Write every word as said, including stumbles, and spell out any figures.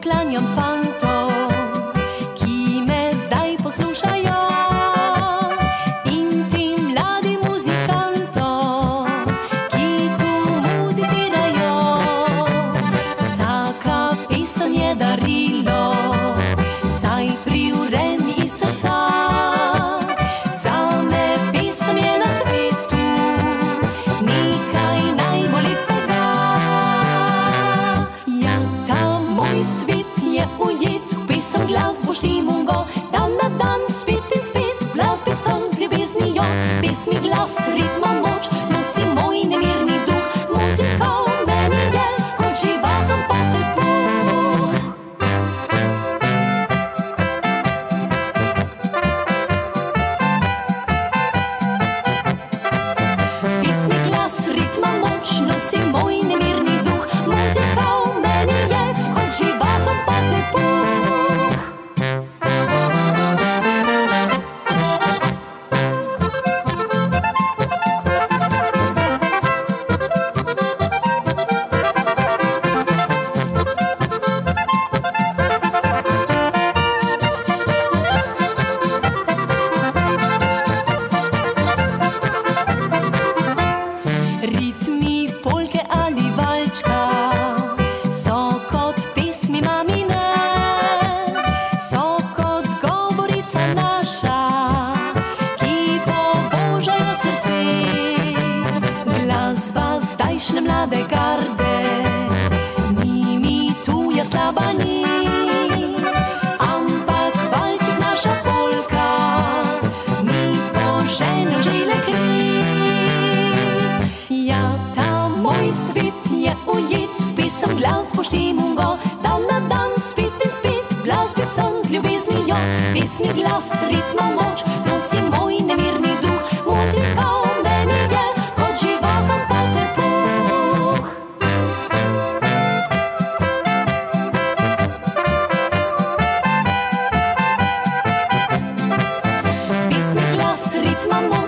poklanjam fantom, ki me zdaj poslušajo, in tem mladim muzikantom, ki tu muzicirajo. Vsaka pesem je darilo, saj privre mi iz srca. Zame pesem je na svetu nekaj najbolj lepega. Ja, ta moj svet je ujet v pesem, glasbo štimungo, dan na dan, spet in spet, glas pesem z ljubeznijo. Pesmi glas, ritma moč, nosi moj nemirni duh. Muzika v meni je kot živahen potepuh. Pesmi glas, ritma moč, nosi moj nemirni duh. Muzika v meni je kot živahen potepuh. Ritmi polke ali valčka so kot pesmi mamine, so kot govorica naša, ki pobožajo srce. Glasba zdajšnje mlade garde ni mi tuja, slaba ni, ampak valček, naša polka, mi požene v žile kri. Ja, ta moj svet je ujet v pesem, glasbo štimungo, dan na dan, spet in spet, glas pesem z ljubeznijo. Pesmi glas, ritma moč, nosi moj nemirni duh. Muzika v meni je kot živahen potepuh. Pesmi glas, ritma moč,